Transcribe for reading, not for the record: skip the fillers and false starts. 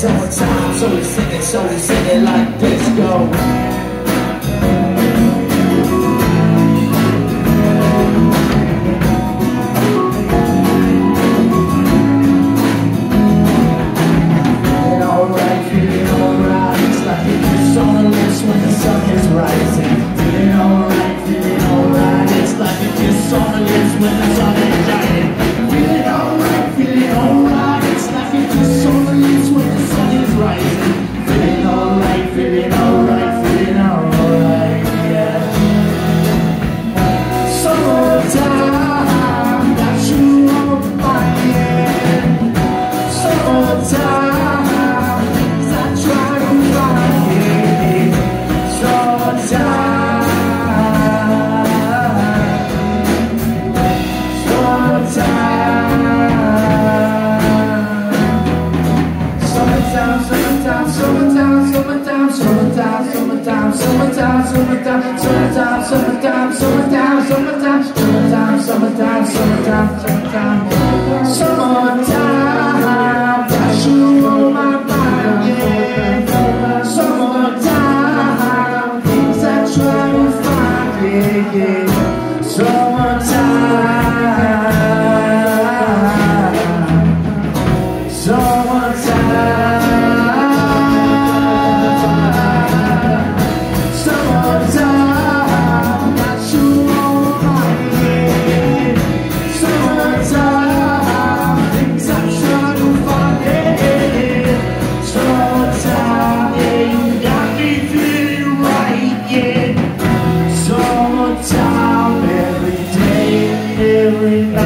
summertime, so we sing it like this, go. When the sun is rising, feeling alright, it's like a kiss on the lips when the sun is shining. Feeling alright, it's like a kiss on the lips when the sun is rising. Feeling alright, yeah. Summertime, got you on my mind. Summertime, things I try to find. Summertime, got you on my mind, yeah. Summertime, things I try to find, yeah. Every